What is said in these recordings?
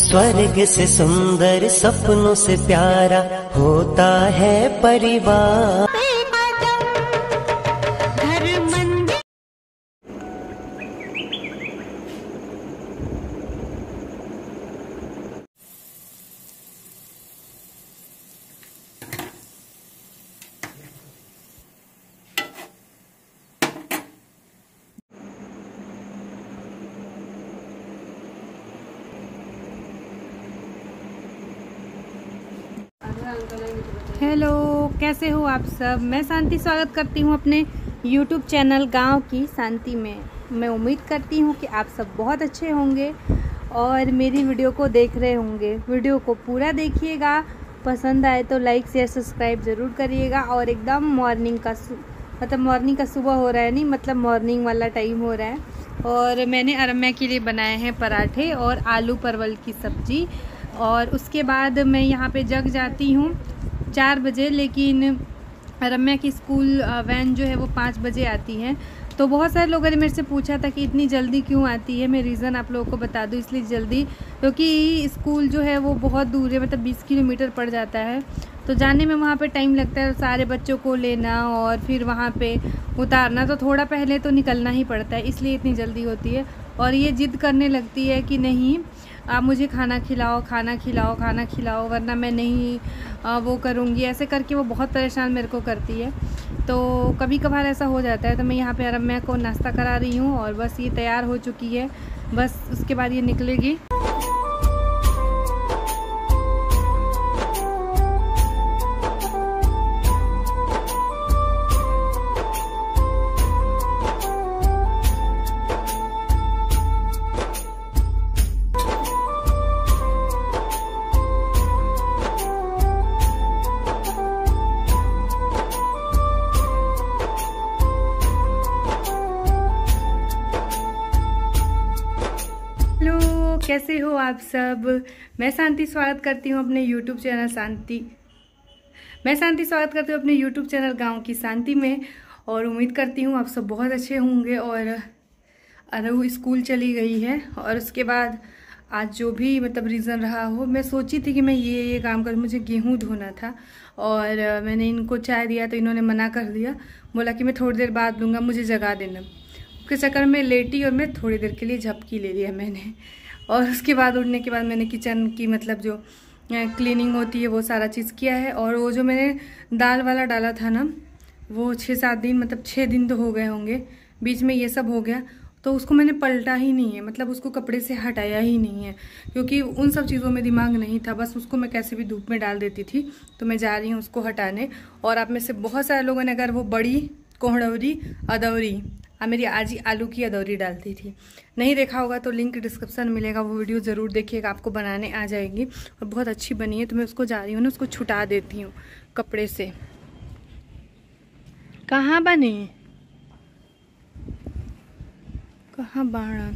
स्वर्ग से सुंदर सपनों से प्यारा होता है परिवार। हेलो, कैसे हो आप सब। मैं शांति स्वागत करती हूँ अपने YouTube चैनल गांव की शांति में। मैं उम्मीद करती हूँ कि आप सब बहुत अच्छे होंगे और मेरी वीडियो को देख रहे होंगे। वीडियो को पूरा देखिएगा, पसंद आए तो लाइक शेयर सब्सक्राइब ज़रूर करिएगा। और एकदम मॉर्निंग का सुबह हो रहा है, नहीं मतलब मॉर्निंग वाला टाइम हो रहा है। और मैंने अरम्या के लिए बनाए हैं पराठे और आलू परवल की सब्ज़ी। और उसके बाद मैं यहाँ पे जग जाती हूँ 4 बजे, लेकिन रम्या की स्कूल वैन जो है वो 5 बजे आती है। तो बहुत सारे लोगों ने मेरे से पूछा था कि इतनी जल्दी क्यों आती है। मैं रीज़न आप लोगों को बता दूँ इसलिए जल्दी, क्योंकि स्कूल जो है वो बहुत दूर है, मतलब 20 किलोमीटर पड़ जाता है। तो जाने में वहाँ पे टाइम लगता है, सारे बच्चों को लेना और फिर वहाँ पे उतारना, तो थोड़ा पहले तो निकलना ही पड़ता है, इसलिए इतनी जल्दी होती है। और ये ज़िद करने लगती है कि नहीं आप मुझे खाना खिलाओ वरना मैं नहीं वो करूँगी। ऐसे करके वो बहुत परेशान मेरे को करती है। तो कभी कभार ऐसा हो जाता है। तो मैं यहाँ पे अरम्या को नाश्ता करा रही हूँ और बस ये तैयार हो चुकी है, बस उसके बाद ये निकलेगी। कैसे हो आप सब। मैं शांति स्वागत करती हूँ अपने YouTube चैनल गांव की शांति में। और उम्मीद करती हूँ आप सब बहुत अच्छे होंगे। और अरु स्कूल चली गई है और उसके बाद आज जो भी मतलब रीज़न रहा हो, मैं सोची थी कि मैं ये काम करूँ। मुझे गेहूँ धोना था और मैंने इनको चाय दिया तो इन्होंने मना कर दिया, बोला कि मैं थोड़ी देर बाद लूँगा, मुझे जगा देना। उसके चक्कर में लेटी और मैं थोड़ी देर के लिए झपकी ले लिया मैंने। और उसके बाद उठने के बाद मैंने किचन की मतलब जो क्लीनिंग होती है वो सारा चीज़ किया है। और वो जो मैंने दाल वाला डाला था ना, वो 6-7 दिन मतलब 6 दिन तो हो गए होंगे, बीच में ये सब हो गया। तो उसको मैंने पलटा ही नहीं है, मतलब उसको कपड़े से हटाया ही नहीं है, क्योंकि उन सब चीज़ों में दिमाग नहीं था। बस उसको मैं कैसे भी धूप में डाल देती थी। तो मैं जा रही हूँ उसको हटाने। और आप में से बहुत सारे लोगों ने अगर वो बड़ी कोहड़ौरी अदौरी मेरी आजी आलू की अदौरी डालती थी, नहीं देखा होगा तो लिंक डिस्क्रिप्शन में मिलेगा, वो वीडियो ज़रूर देखिएगा, आपको बनाने आ जाएगी। और बहुत अच्छी बनी है। तो मैं उसको जा रही हूँ ना, उसको छुटा देती हूँ कपड़े से। कहाँ बनी, कहाँ बाड़ा।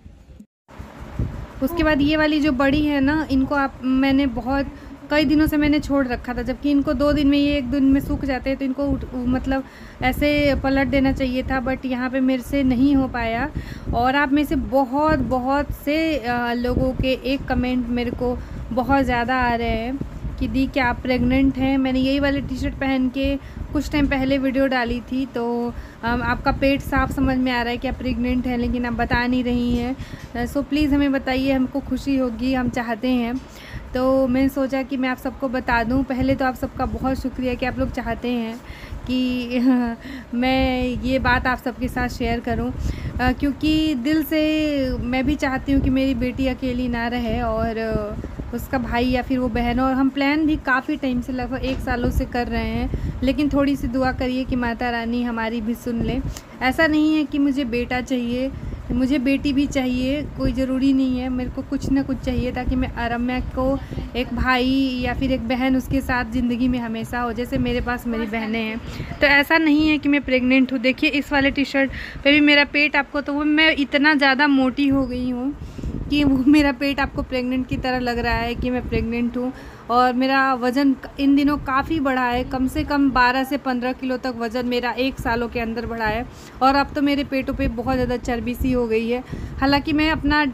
उसके बाद ये वाली जो बड़ी है ना, इनको मैंने बहुत कई दिनों से मैंने छोड़ रखा था, जबकि इनको 2 दिन में, ये 1 दिन में सूख जाते हैं। तो इनको मतलब ऐसे पलट देना चाहिए था, बट यहाँ पे मेरे से नहीं हो पाया। और आप में से बहुत से लोगों के एक कमेंट मेरे को बहुत ज़्यादा आ रहे हैं कि दी क्या आप प्रेग्नेंट हैं। मैंने यही वाली टी-शर्ट पहन के कुछ टाइम पहले वीडियो डाली थी। तो आपका पेट साफ समझ में आ रहा है कि आप प्रेग्नेंट हैं, लेकिन आप बता नहीं रही हैं। सो प्लीज़ हमें बताइए, हमको खुशी होगी, हम चाहते हैं। तो मैंने सोचा कि मैं आप सबको बता दूं। पहले तो आप सबका बहुत शुक्रिया कि आप लोग चाहते हैं कि मैं ये बात आप सबके साथ शेयर करूं, क्योंकि दिल से मैं भी चाहती हूं कि मेरी बेटी अकेली ना रहे और उसका भाई या फिर वो बहन। और हम प्लान भी काफ़ी टाइम से, लगभग 1 सालों से कर रहे हैं, लेकिन थोड़ी सी दुआ करिए कि माता रानी हमारी भी सुन ले। ऐसा नहीं है कि मुझे बेटा चाहिए, मुझे बेटी भी चाहिए, कोई ज़रूरी नहीं है, मेरे को कुछ ना कुछ चाहिए ताकि मैं अरम्या को एक भाई या फिर एक बहन उसके साथ ज़िंदगी में हमेशा हो, जैसे मेरे पास मेरी बहनें हैं। तो ऐसा नहीं है कि मैं प्रेग्नेंट हूँ। देखिए इस वाले टी-शर्ट पे भी मेरा पेट आपको, तो वो मैं इतना ज़्यादा मोटी हो गई हूँ कि वो मेरा पेट आपको प्रेग्नेंट की तरह लग रहा है कि मैं प्रेग्नेंट हूँ। और मेरा वज़न इन दिनों काफ़ी बढ़ा है, कम से कम 12 से 15 किलो तक वज़न मेरा 1 सालों के अंदर बढ़ा है। और अब तो मेरे पेटों पे बहुत ज़्यादा चर्बी सी हो गई है। हालांकि मैं अपना डाइट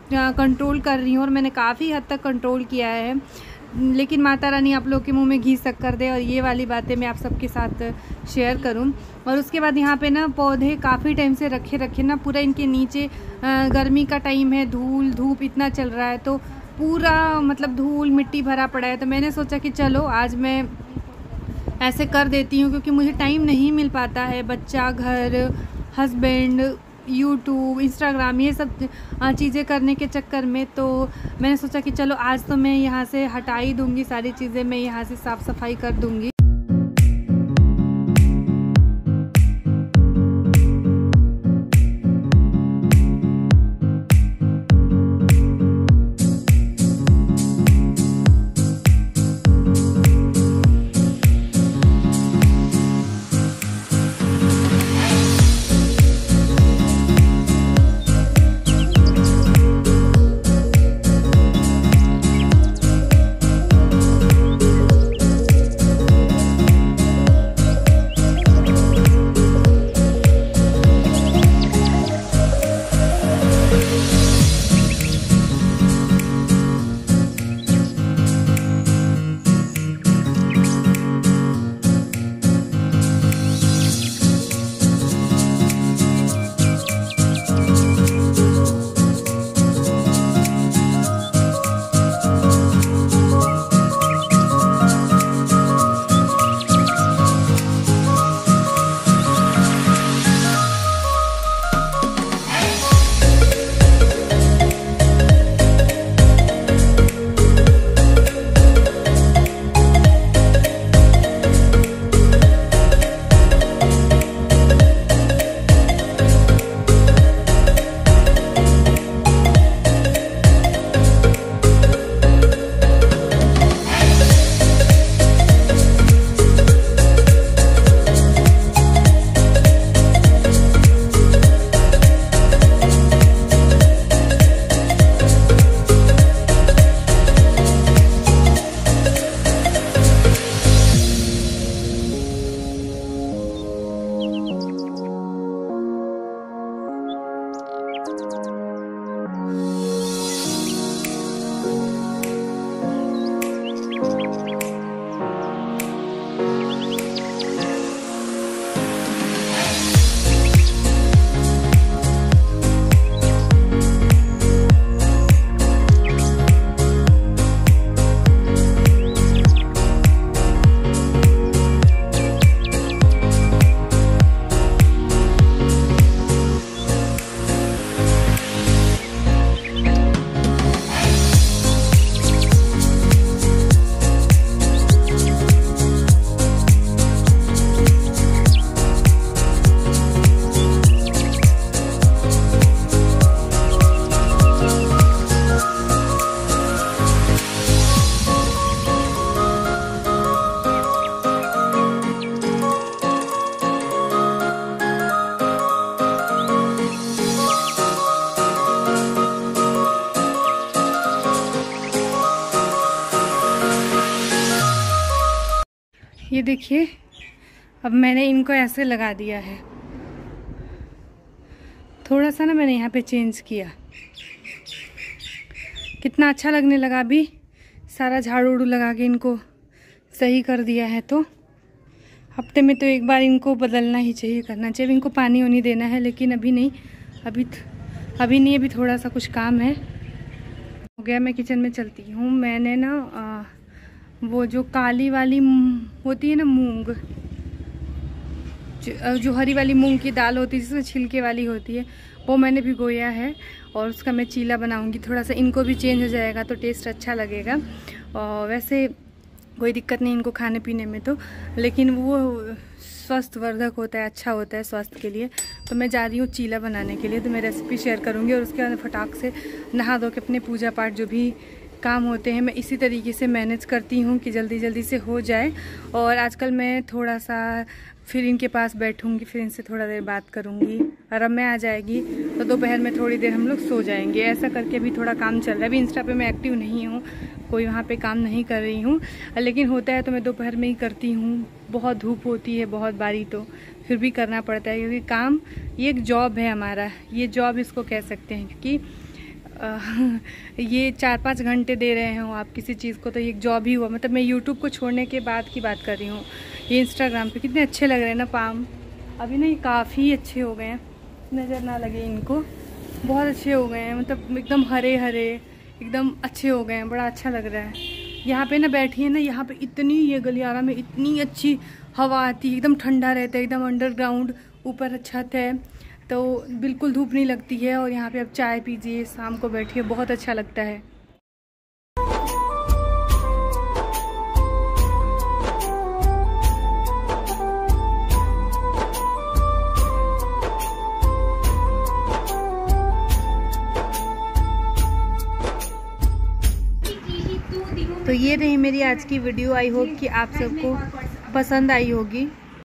कंट्रोल कर रही हूँ और मैंने काफ़ी हद तक कंट्रोल किया है। लेकिन माता रानी आप लोग के मुंह में घी शक्कर दे और ये वाली बातें मैं आप सबके साथ शेयर करूं। और उसके बाद यहाँ पे ना पौधे काफ़ी टाइम से रखे ना, पूरा इनके नीचे गर्मी का टाइम है, धूप इतना चल रहा है तो पूरा मतलब धूल मिट्टी भरा पड़ा है। तो मैंने सोचा कि चलो आज मैं ऐसे कर देती हूँ, क्योंकि मुझे टाइम नहीं मिल पाता है, बच्चा, घर, हस्बैंड, यूट्यूब, इंस्टाग्राम, ये सब चीज़ें करने के चक्कर में। तो मैंने सोचा कि चलो आज तो मैं यहाँ से हटा ही दूँगी सारी चीज़ें, मैं यहाँ से साफ़ सफाई कर दूँगी। ये देखिए, अब मैंने इनको ऐसे लगा दिया है, थोड़ा सा ना मैंने यहाँ पे चेंज किया, कितना अच्छा लगने लगा। अभी सारा झाड़ू उड़ू लगा के इनको सही कर दिया है। तो हफ्ते में तो एक बार इनको बदलना ही चाहिए, करना चाहिए। इनको पानी वानी देना है, लेकिन अभी नहीं, अभी नहीं, अभी थोड़ा सा कुछ काम है। हो गया, मैं किचन में चलती हूँ। मैंने ना वो जो काली वाली होती है ना मूंग, जो हरी वाली मूंग की दाल होती है जिसमें छिलके वाली होती है, वो मैंने भिगोया है और उसका मैं चीला बनाऊंगी। थोड़ा सा इनको भी चेंज हो जाएगा तो टेस्ट अच्छा लगेगा। और वैसे कोई दिक्कत नहीं इनको खाने पीने में तो, लेकिन वो स्वास्थ्यवर्धक होता है, अच्छा होता है स्वास्थ्य के लिए। तो मैं जा रही हूँ चीला बनाने के लिए, तो मैं रेसिपी शेयर करूँगी। और उसके बाद फटाक से नहा धो के अपने पूजा पाठ जो भी काम होते हैं मैं इसी तरीके से मैनेज करती हूँ कि जल्दी जल्दी से हो जाए। और आजकल मैं थोड़ा सा फिर इनके पास बैठूंगी, फिर इनसे थोड़ा देर बात करूंगी, और अब मैं आ जाएगी तो दोपहर में थोड़ी देर हम लोग सो जाएंगे। ऐसा करके भी थोड़ा काम चल रहा है। अभी इंस्टा पे मैं एक्टिव नहीं हूँ, कोई वहाँ पे काम नहीं कर रही हूँ, लेकिन होता है तो मैं दोपहर में ही करती हूँ। बहुत धूप होती है, बहुत बारी, तो फिर भी करना पड़ता है, क्योंकि काम ये एक जॉब है हमारा, ये जॉब इसको कह सकते हैं। क्योंकि ये 4-5 घंटे दे रहे हो आप किसी चीज़ को, तो ये जॉब ही हुआ। मतलब मैं यूट्यूब को छोड़ने के बाद की बात कर रही हूँ। ये इंस्टाग्राम पे कितने अच्छे लग रहे हैं ना पाम। अभी ना ये काफ़ी अच्छे हो गए हैं, नज़र ना लगे इनको, बहुत अच्छे हो गए हैं। मतलब एकदम हरे हरे एकदम अच्छे हो गए हैं, बड़ा अच्छा लग रहा है। यहाँ पे ना बैठिए ना, यहाँ पे इतनी, ये गलियारा में इतनी अच्छी हवा आती है, एकदम ठंडा रहता है, एकदम अंडरग्राउंड ऊपर छत है, तो बिल्कुल धूप नहीं लगती है। और यहाँ पे आप चाय पीजिए, शाम को बैठिए, बहुत अच्छा लगता है। तो ये रही मेरी आज की वीडियो। आई होप कि आप सबको पसंद आई होगी।